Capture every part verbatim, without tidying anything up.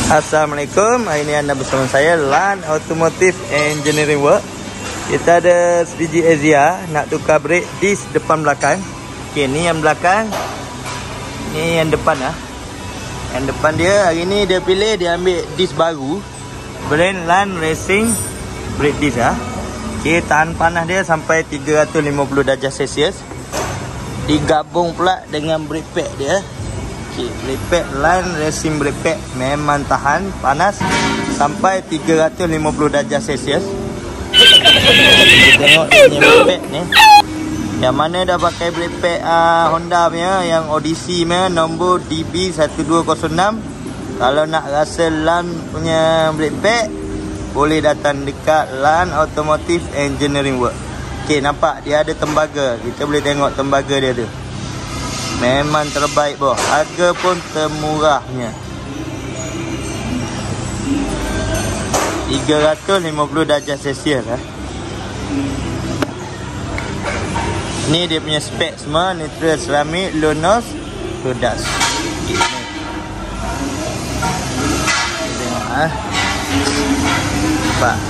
Assalamualaikum. Hari ini anda bersama saya Lan Automotive Engineering Work. Kita ada sebiji Ezia nak tukar brake disc depan belakang. Okey, ni yang belakang, ni yang depan lah. Yang depan dia hari ni dia pilih dia ambil disc baru, brand Lan Racing brake disc lah. Okey, tahan panas dia sampai tiga ratus lima puluh darjah Celsius. Digabung pula dengan brake pad dia. Okay, brake pad Lan Racing brake pad memang tahan panas sampai tiga ratus lima puluh darjah Celsius. Kita tengok ni brake pad ni. Yang mana dah pakai brake pad uh, Honda punya, yang Odyssey punya nombor D B satu dua kosong enam. Kalau nak rasa Lan punya brake pad, boleh datang dekat Lan Automotive Engineering Work. Okay, nampak dia ada tembaga. Kita boleh tengok tembaga dia tu. Memang terbaik boh. Harga pun termurahnya. tiga ratus lima puluh darjah Celsius lah. Ni dia punya spek semua. Neutral ceramic, low nose, low dust. Okay, ni. Tengok ah. Nampak.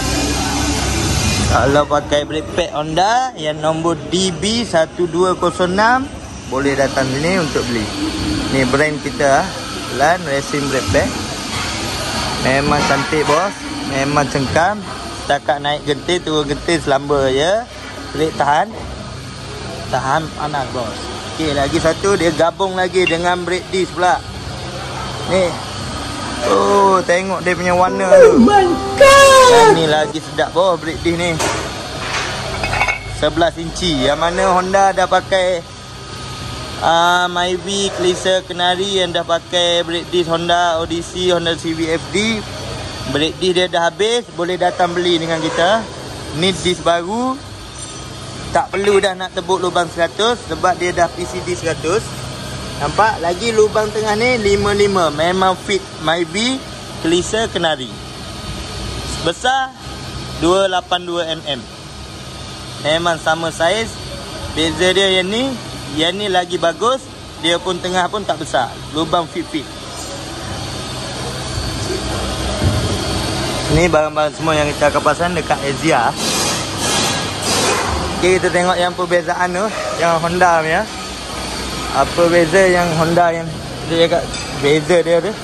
Kalau pakai brake pad Honda yang nombor D B satu dua kosong enam, boleh datang sini untuk beli. Ni brand kita, Lan Racing brake pad. Memang cantik bos, memang cengkam. Setakat naik gentir, turun gentir selamba je. Brake tahan, tahan panas bos. Okey, lagi satu dia gabung lagi dengan brake disc pula. Ni. Oh, tengok dia punya warna tu. Oh my god. Dan ni lagi sedap bos brake disc ni. sebelas inci. Yang mana Honda dah pakai Uh, Myvi, Chrysler, Canary yang dah pakai brake disc Honda Odyssey, Honda C V F D. Brake disc dia dah habis, boleh datang beli dengan kita. Ni disc baru. Tak perlu dah nak tebuk lubang seratus sebab dia dah P C D seratus. Nampak? Lagi lubang tengah ni lima puluh lima. Memang fit Myvi, Chrysler, Canary. Besar dua ratus lapan puluh dua milimeter. Memang sama saiz. Beza dia yang ni, yang ni lagi bagus. Dia pun tengah pun tak besar. Lubang fit-fit. Ni barang-barang semua yang kita akan pasang dekat Ezia. Okay, kita tengok yang perbezaan tu. Yang Honda punya. Apa beza yang Honda yang dia cakap beza dia tu.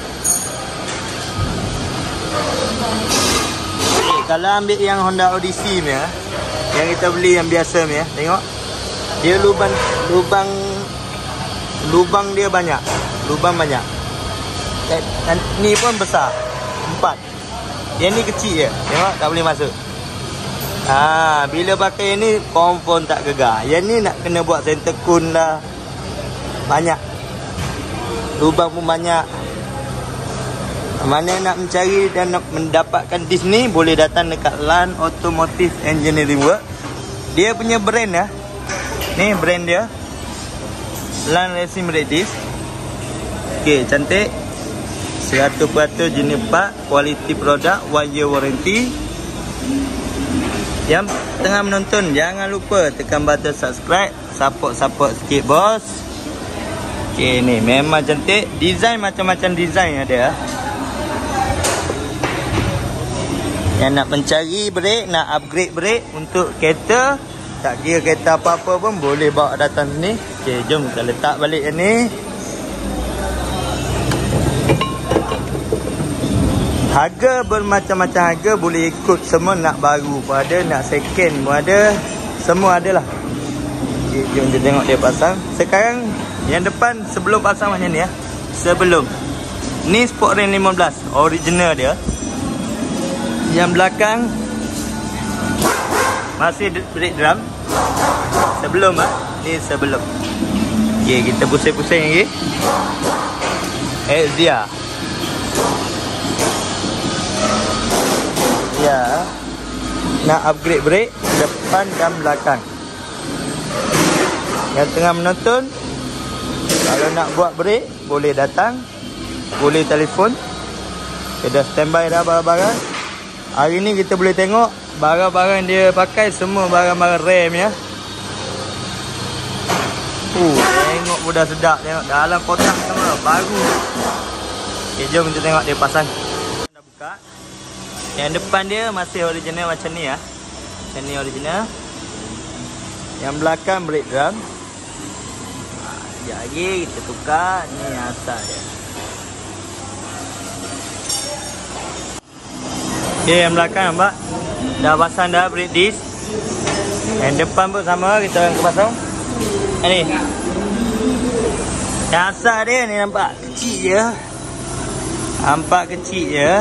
Okay, kalau ambil yang Honda Odyssey punya, yang kita beli yang biasa punya, tengok. Dia lubang lubang lubang dia banyak. Lubang banyak. Dan ni pun besar. Empat. Yang ni kecil je. Tengok tak boleh masuk. Ha, bila pakai yang ni confirm tak gegar. Yang ni nak kena buat center cone dah. Banyak. Lubang pun banyak. Mana nak mencari dan nak mendapatkan disc ni, boleh datang dekat Lan Automotive Engineering Work. Dia punya brand lah. Ni brand dia, Lan Racing brake disc. Okay, cantik. seratus peratus jenis part, quality produk, one year warranty. Yang tengah menonton, jangan lupa tekan button subscribe. Support-support sikit bos. Okay, ni memang cantik. Design macam-macam design ada. Yang nak mencari brake, nak upgrade brake untuk kereta, tak kira kereta apa-apa pun boleh bawa datang sini. Okay, jom kita letak balik yang ni. Harga bermacam-macam harga. Boleh ikut semua. Nak baru pun ada, nak second pun ada. Semua ada lah. Okay, jom kita tengok dia pasang. Sekarang yang depan sebelum pasang macam ni ya. Sebelum ni Sport Rain lima belas original dia. Yang belakang masih brake drum. Sebelum ah, ni sebelum. Okey, kita pusing-pusing lagi. Ezia. Ya. Nak upgrade brake depan dan belakang. Yang tengah menonton, kalau nak buat brake, boleh datang. Boleh telefon. Kita dah standby dah barang-barang. Hari ni kita boleh tengok barang-barang dia pakai semua barang-barang RAM ya. Uh, tengok budak sedap. Tengok dalam kotak semua baru. Okay, jom kita tengok dia pasang. Dah buka. Yang depan dia masih original macam ni ya. Macam ni original. Yang belakang brake drum. Sekejap lagi kita tukar. Ni asal dia. Okay, yang belakang nampak dah pasang dah brake disc. Yang depan pun sama, kita akan pasang. Ni. Yang asal dia ni nampak kecil je. Nampak kecil je.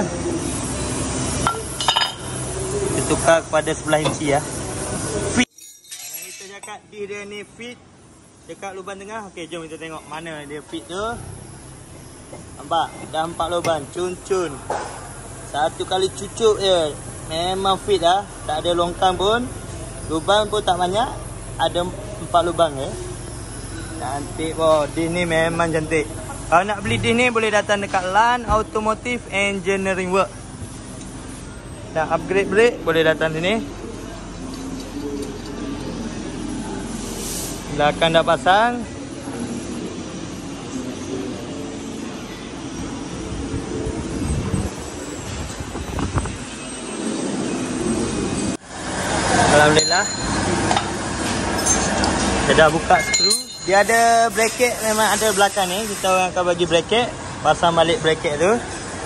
Kita tukar kepada sebelah inci ya. Fit. Yang kita cakap disc dia ni fit dekat lubang tengah. Okey, jom kita tengok mana dia fit tu. Nampak? Dah empat lubang. Cun-cun. Satu kali cucuk je. Memang fit dah. Tak ada longkang pun. Lubang pun tak banyak. Ada empat lubang je. Cantik boh. Disc ni memang cantik. Kalau nak beli disc ni boleh datang dekat Lan Automotive Engineering Work. Nak upgrade brake boleh datang sini. Belakang dah pasang. Alhamdulillah. Kita dah buka skru. Dia ada bracket, memang ada belakang ni. Kita orang akan bagi bracket. Pasang balik bracket tu.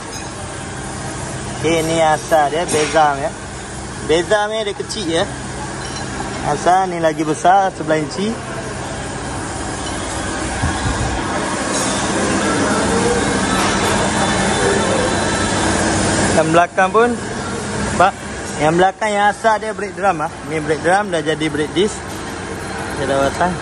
Okay, ni asal dia, bezam ya. Bezam ni dia kecil ya. Asal ni lagi besar, sebelah inci. Yang belakang pun, nampak? Yang belakang yang asal dia brake drum ah. Ni brake drum dah jadi brake disc. Kita dah pasang.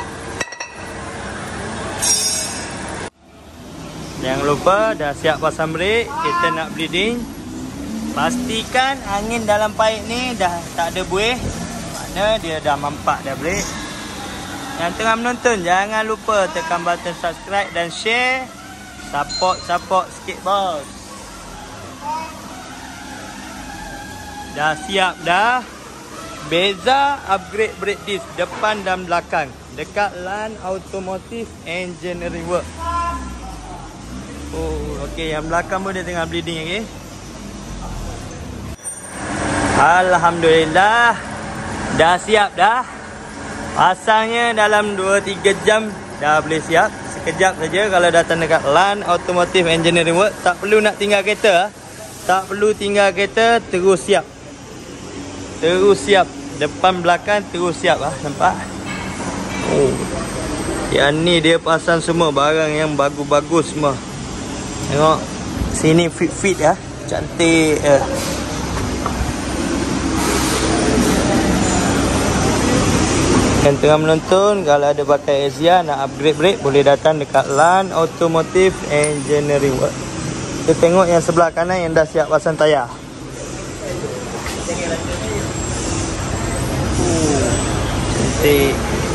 Jangan lupa dah siap pasang brake. Kita nak bleeding. Pastikan angin dalam paip ni dah tak ada buih. Makna dia dah mampak dah brake. Yang tengah menonton, jangan lupa tekan button subscribe dan share. Support-support sikit bos. Dah siap dah. Beza upgrade brake disc depan dan belakang dekat Lan Automotive Engineering Work. Oh, okey, yang belakang pun dia tengah bleeding lagi. Alhamdulillah. Dah siap dah. Pasangnya dalam dua tiga jam dah boleh siap. Sekejap saja kalau datang dekat Lan Automotive Engineering Work. Tak perlu nak tinggal kereta. Tak perlu tinggal kereta, terus siap. Terus siap. Depan belakang terus siap lah. Nampak? Oh. Yang ni dia pasang semua barang yang bagus-bagus semua. Tengok. Sini fit-fit ya. Cantik ya. Yang tengah menonton, kalau ada pakai Ezia nak upgrade brake, boleh datang dekat Lan Automotive Engineering Work. Kita tengok yang sebelah kanan yang dah siap pasang tayar. Cantik.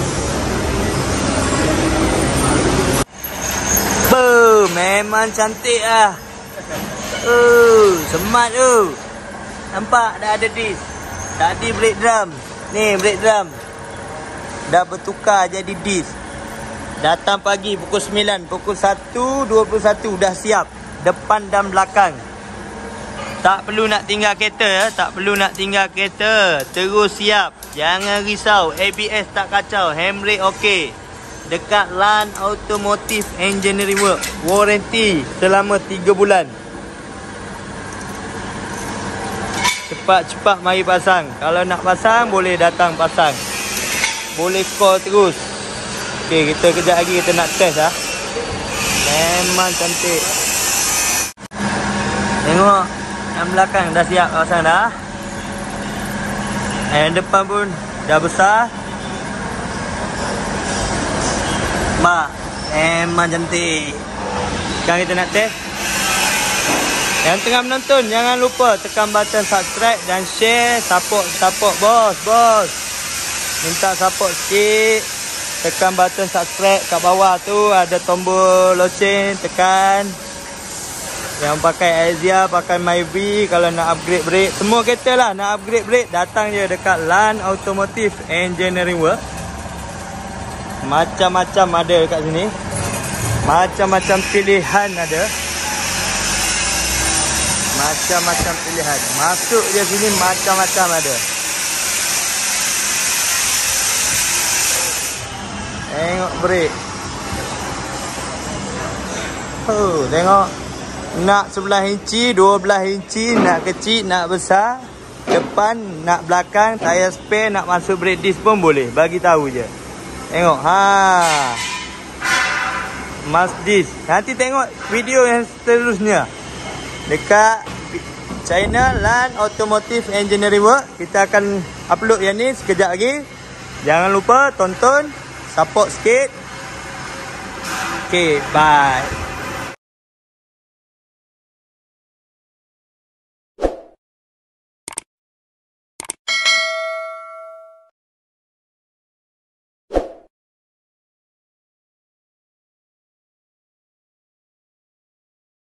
Boom, memang cantik lah. Oh, semat tu. Nampak dah ada disc. Tadi brake drum. Ni brake drum. Dah bertukar jadi disc. Datang pagi pukul sembilan, pukul satu dua puluh satu dah siap. Depan dan belakang. Tak perlu nak tinggal kereta ya. Tak perlu nak tinggal kereta. Terus siap. Jangan risau. A B S tak kacau. Handbrake okey. Dekat Lan Automotive Engineering Work. Warranty selama tiga bulan. Cepat-cepat mari pasang. Kalau nak pasang boleh datang pasang. Boleh call terus. Okey, kita kejap lagi kita nak test ah. Memang cantik. Tengok yang belakang dah siap pasang dah. Yang depan pun dah besar. Mak, memang cantik. Sekarang kita nak test. Yang tengah menonton, jangan lupa tekan button subscribe dan share. Support, support bos, bos. Minta support sikit. Tekan button subscribe kat bawah tu. Ada tombol loceng, tekan. Yang pakai Ezia, pakai Myvi. Kalau nak upgrade brake, semua kereta lah nak upgrade brake, datang je dekat Lan Automotive Engineering Work. Macam-macam ada dekat sini. Macam-macam pilihan ada. Macam-macam pilihan. Masuk je sini macam-macam ada. Tengok brek. Oh, tengok. Nak sebelah inci, dua belas inci, nak kecil, nak besar. Depan, nak belakang, tayar spare, nak masuk brake disc pun boleh. Bagi tahu je. Tengok. Ha. Mas disc. Nanti tengok video yang seterusnya. Dekat channel Lan Automotive Engineering Work. Kita akan upload yang ni sekejap lagi. Jangan lupa tonton, support sikit. Okay, bye.